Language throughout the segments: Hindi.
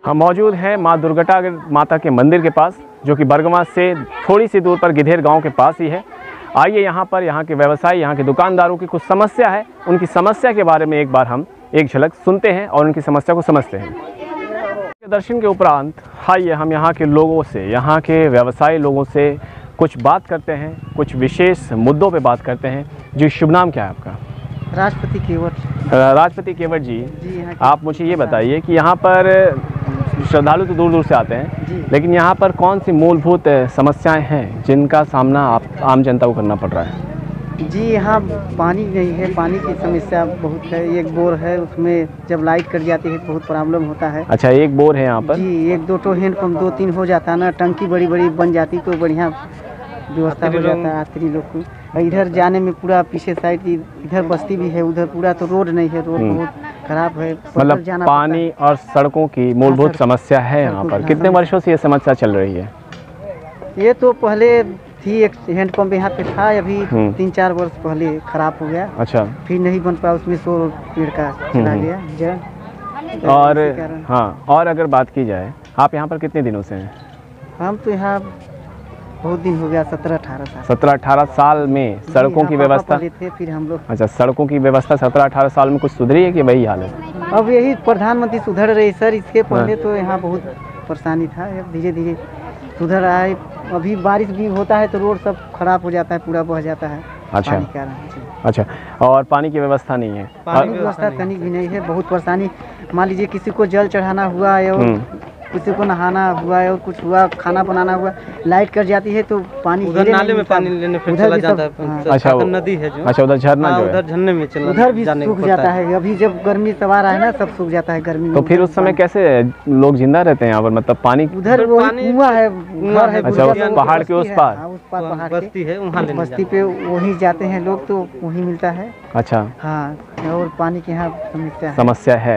हम मौजूद हैं माँ दुर्घटा माता के मंदिर के पास, जो कि बरगमा से थोड़ी सी दूर पर गिधेर गांव के पास ही है। आइए यहाँ पर यहाँ के व्यवसायी, यहाँ के दुकानदारों की कुछ समस्या है, उनकी समस्या के बारे में एक बार हम एक झलक सुनते हैं और उनकी समस्या को समझते हैं। दर्शन के उपरांत आइए हम यहाँ के लोगों से, यहाँ के व्यवसायी लोगों से कुछ बात करते हैं, कुछ विशेष मुद्दों पे बात करते हैं। जी, शुभ नाम क्या है आपका? राजपति केवट। राजपति केवट जी, आप मुझे ये बताइए कि यहाँ पर श्रद्धालु तो दूर दूर से आते हैं, लेकिन यहाँ पर कौन सी मूलभूत समस्याएं हैं जिनका सामना आप आम जनता को करना पड़ रहा है? जी, यहाँ पानी नहीं है, पानी की समस्या बहुत है। एक बोर है, उसमें जब लाइट कट जाती है तो बहुत प्रॉब्लम होता है। अच्छा, एक बोर है यहाँ पर? जी, एक दो हैंडपम्प 2-3 हो जाता है ना, टंकी बड़ी बड़ी बन जाती तो बढ़िया व्यवस्था हो जाता है यात्री लोग को। इधर जाने में पूरा पीछे साइड इधर बस्ती भी है, उधर पूरा तो रोड नहीं है, रोड बहुत खराब है। मतलब पानी और सड़कों की मूलभूत समस्या है यहाँ पर। कितने वर्षों से ये समस्या चल रही है? ये तो पहले थी, एक हैंडपम्प यहाँ पे था, अभी 3-4 वर्ष पहले खराब हो गया। अच्छा, फिर नहीं बन पाया, उसमें 100 पेड़ का चला गया जड़। और हाँ, और अगर बात की जाए, आप यहाँ पर कितने दिनों से हैं? हम तो यहाँ बहुत दिन हो गया, 17-18 साल। 17-18 साल में सड़कों की व्यवस्था थे, फिर हम लोग। अच्छा, सड़कों की व्यवस्था 17-18 साल में कुछ सुधरी है कि वही हाल है? अब यही प्रधानमंत्री सुधर रहे सर, इसके पहले तो यहाँ बहुत परेशानी था, अब धीरे धीरे सुधर रहा है। अभी बारिश भी होता है तो रोड सब खराब हो जाता है, पूरा बह जाता है। अच्छा, अच्छा, और पानी की व्यवस्था नहीं है? पानी की व्यवस्था कहीं भी नहीं है, बहुत परेशानी। मान लीजिए किसी को जल चढ़ाना हुआ है और किसी को नहाना हुआ है और कुछ हुआ, खाना बनाना हुआ, लाइट कट जाती है तो पानी उधर नाले में पानी लेने फिर चला जाता है। अच्छा, नदी है जो। अच्छा, उधर झरना जो है, उधर झरने में चला, उधर भी सूख जाता है। अभी जब गर्मी सवार है ना, सब सूख जाता है गर्मी में। तो फिर उस समय कैसे लोग जिंदा रहते हैं यहाँ पर? मतलब पानी उधर कुआं है, घर है। अच्छा, उस पहाड़ के उस पार पहाड़ बस्ती है, वहाँ बस्ती पे वहीं जाते हैं लोग, तो वहीं मिलता है। अच्छा, हाँ, और पानी की यहाँ समस्या है।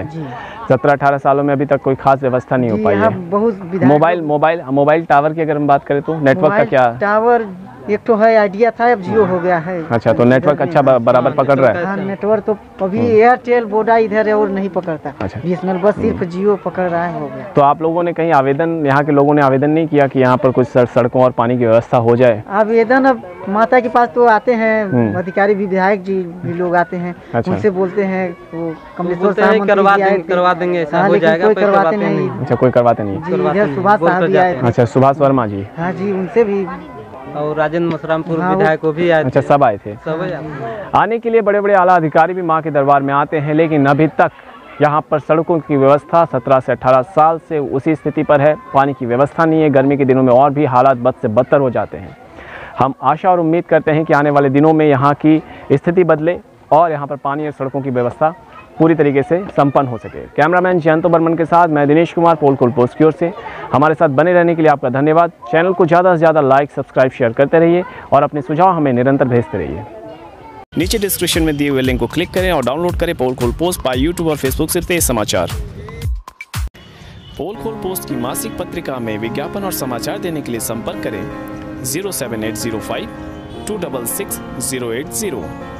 17-18 सालों में अभी तक कोई खास व्यवस्था नहीं हो पाई है। बहुत मोबाइल टावर की अगर हम बात करें तो नेटवर्क का क्या? टावर एक तो है, आइडिया था, अब जियो हो गया है। अच्छा, तो नेटवर्क अच्छा बराबर पकड़ रहा है? हाँ, नेटवर्क तो अभी एयरटेल वोडा इधर है और नहीं पकड़ता। अच्छा, बीएसएनएल बस सिर्फ जियो पकड़ रहा है, हो गया। तो आप लोगों ने कहीं आवेदन, यहाँ के लोगों ने आवेदन नहीं किया कि यहाँ पर कुछ सड़कों और पानी की व्यवस्था हो जाए? आवेदन अब माता के पास तो आते हैं, अधिकारी विधायक जी भी लोग आते हैं। अच्छा, उनसे बोलते हैं, वो कमलेश्वर साहब करवा देंगे, ऐसा हो जाएगा। कोई करवाते नहीं। अच्छा, कोई करवाते नहीं। इधर सुभाष साहब भी आए। अच्छा, सुभाष वर्मा जी। हाँ जी, उनसे भी, और राजेंद्र मसरामपुर विधायक को भी आए। अच्छा, सब आए थे। आने के लिए बड़े बड़े आला अधिकारी भी माँ के दरबार में आते हैं, लेकिन अभी तक यहाँ पर सड़कों की व्यवस्था 17 से 18 साल से उसी स्थिति पर है। पानी की व्यवस्था नहीं है, गर्मी के दिनों में और भी हालात बद से बदतर हो जाते हैं। हम आशा और उम्मीद करते हैं कि आने वाले दिनों में यहाँ की स्थिति बदले और यहाँ पर पानी और सड़कों की व्यवस्था पूरी तरीके से संपन्न हो सके। कैमरामैन जयंतो बर्मन के साथ मैं दिनेश कुमार, पोलखोल पोस्ट की ओर से। हमारे साथ बने रहने के लिए आपका धन्यवाद। चैनल को ज़्यादा से ज़्यादा लाइक, सब्सक्राइब, शेयर करते रहिए और अपने सुझाव हमें निरंतर भेजते रहिए। नीचे डिस्क्रिप्शन में दिए हुए लिंक को क्लिक करें और डाउनलोड करें पोलखोल पोस्ट बाय यूट्यूब और फेसबुक से तेज समाचार। पोलखोल पोस्ट की मासिक पत्रिका में विज्ञापन और समाचार देने के लिए संपर्क करें 07805 266 080।